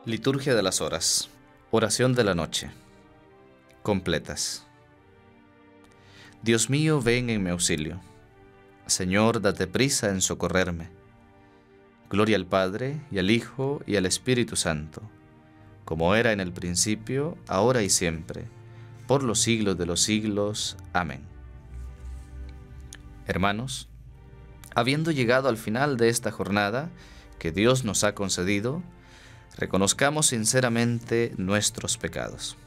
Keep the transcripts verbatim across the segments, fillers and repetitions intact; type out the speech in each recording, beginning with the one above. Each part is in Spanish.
Liturgia de las horas. Oración de la noche. Completas. Dios mío, ven en mi auxilio. Señor, date prisa en socorrerme. Gloria al Padre, y al Hijo, y al Espíritu Santo, como era en el principio, ahora y siempre, por los siglos de los siglos. Amén. Hermanos, habiendo llegado al final de esta jornada que Dios nos ha concedido, reconozcamos sinceramente nuestros pecados.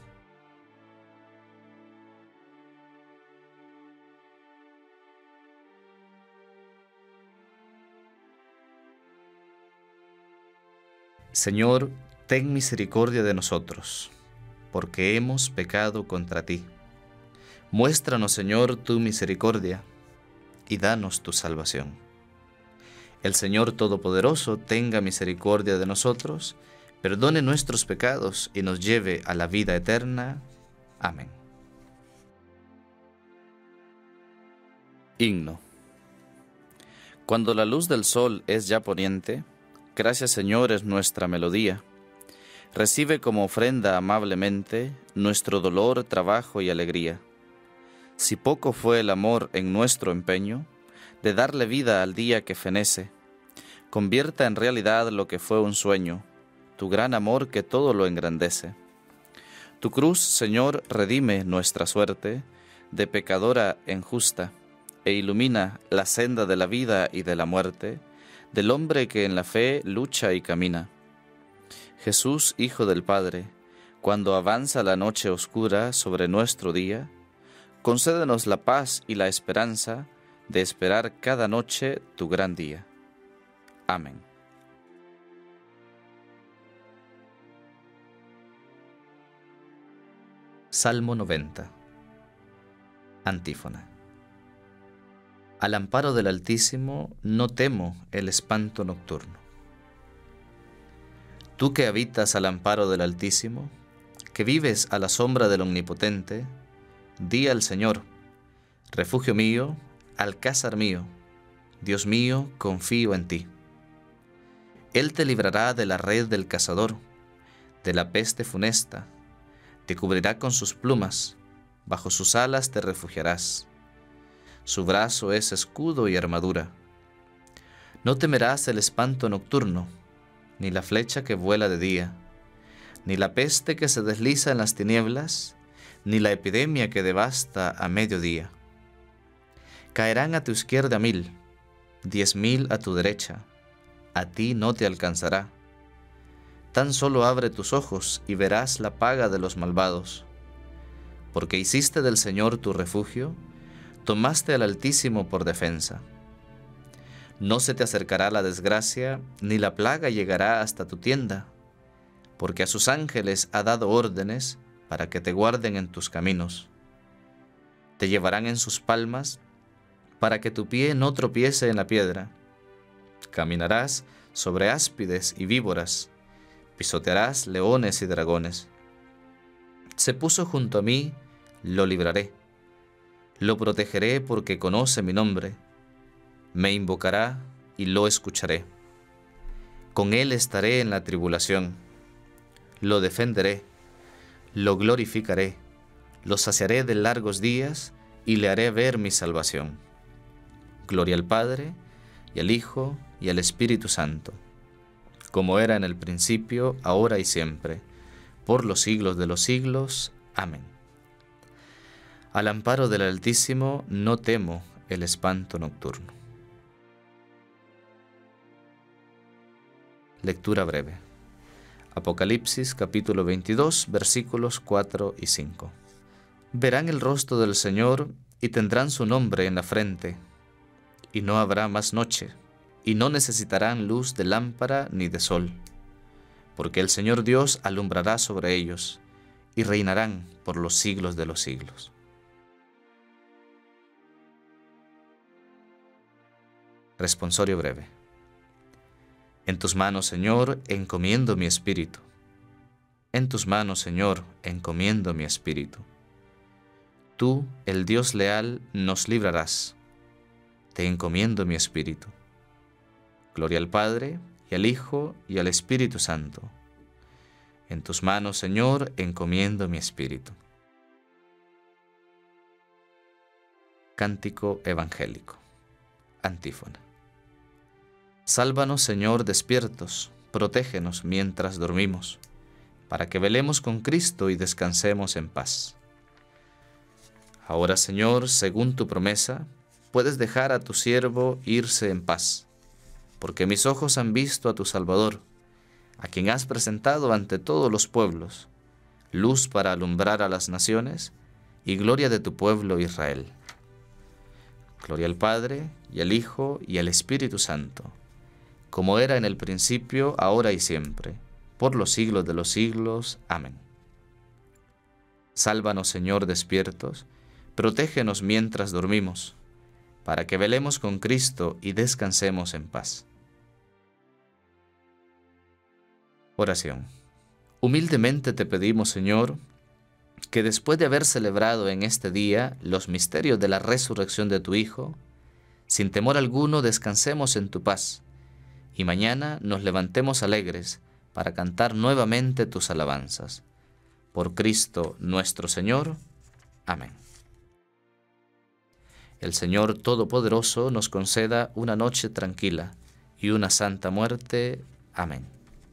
Señor, ten misericordia de nosotros, porque hemos pecado contra ti. Muéstranos, Señor, tu misericordia, y danos tu salvación. El Señor Todopoderoso tenga misericordia de nosotros, perdone nuestros pecados y nos lleve a la vida eterna. Amén. Himno. Cuando la luz del sol es ya poniente, gracias, Señor, es nuestra melodía. Recibe como ofrenda amablemente nuestro dolor, trabajo y alegría. Si poco fue el amor en nuestro empeño de darle vida al día que fenece, convierta en realidad lo que fue un sueño, tu gran amor que todo lo engrandece. Tu cruz, Señor, redime nuestra suerte de pecadora en justa, e ilumina la senda de la vida y de la muerte, del hombre que en la fe lucha y camina. Jesús, Hijo del Padre, cuando avanza la noche oscura sobre nuestro día, concédenos la paz y la esperanza de esperar cada noche tu gran día. Amén. Salmo noventa. Antífona. Al amparo del Altísimo no temo el espanto nocturno. Tú que habitas al amparo del Altísimo, que vives a la sombra del Omnipotente, di al Señor: refugio mío, alcázar mío, Dios mío, confío en ti. Él te librará de la red del cazador, de la peste funesta. Te cubrirá con sus plumas, bajo sus alas te refugiarás. Su brazo es escudo y armadura. No temerás el espanto nocturno, ni la flecha que vuela de día, ni la peste que se desliza en las tinieblas, ni la epidemia que devasta a mediodía. Caerán a tu izquierda mil, diez mil a tu derecha, a ti no te alcanzará. Tan solo abre tus ojos y verás la paga de los malvados. Porque hiciste del Señor tu refugio, tomaste al Altísimo por defensa. No se te acercará la desgracia, ni la plaga llegará hasta tu tienda, porque a sus ángeles ha dado órdenes para que te guarden en tus caminos. Te llevarán en sus palmas, para que tu pie no tropiece en la piedra. Caminarás sobre áspides y víboras, pisotearás leones y dragones. Se puso junto a mí, lo libraré. Lo protegeré porque conoce mi nombre. Me invocará y lo escucharé. Con él estaré en la tribulación. Lo defenderé, lo glorificaré, lo saciaré de largos días y le haré ver mi salvación. Gloria al Padre, y al Hijo, y al Espíritu Santo, como era en el principio, ahora y siempre, por los siglos de los siglos. Amén. Al amparo del Altísimo no temo el espanto nocturno. Lectura breve. Apocalipsis capítulo veintidós, versículos cuatro y cinco. Verán el rostro del Señor y tendrán su nombre en la frente, y no habrá más noche, y no necesitarán luz de lámpara ni de sol, porque el Señor Dios alumbrará sobre ellos, y reinarán por los siglos de los siglos. Responsorio breve. En tus manos, Señor, encomiendo mi espíritu. En tus manos, Señor, encomiendo mi espíritu. Tú, el Dios leal, nos librarás. Te encomiendo mi espíritu. Gloria al Padre, y al Hijo, y al Espíritu Santo, En tus manos, Señor, encomiendo mi espíritu. Cántico evangélico. Antífona. Sálvanos, Señor, despiertos, protégenos mientras dormimos, para que velemos con Cristo y descansemos en paz. Ahora, Señor, según tu promesa, puedes dejar a tu siervo irse en paz, porque mis ojos han visto a tu Salvador, a quien has presentado ante todos los pueblos, luz para alumbrar a las naciones y gloria de tu pueblo Israel. Gloria al Padre, y al Hijo, y al Espíritu Santo, como era en el principio, ahora y siempre, por los siglos de los siglos. Amén. Sálvanos, Señor, despiertos, protégenos mientras dormimos, para que velemos con Cristo y descansemos en paz. Oración. Humildemente te pedimos, Señor, que después de haber celebrado en este día los misterios de la resurrección de tu Hijo, sin temor alguno descansemos en tu paz, y mañana nos levantemos alegres para cantar nuevamente tus alabanzas. Por Cristo nuestro Señor. Amén. El Señor Todopoderoso nos conceda una noche tranquila y una santa muerte. Amén.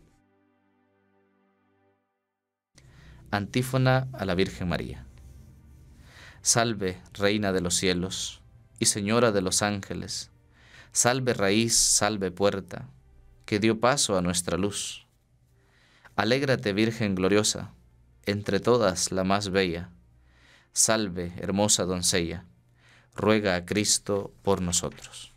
Antífona a la Virgen María. Salve, Reina de los cielos y Señora de los ángeles, salve raíz, salve puerta, que dio paso a nuestra luz. Alégrate, Virgen gloriosa, entre todas la más bella. Salve, hermosa doncella, ruega a Cristo por nosotros.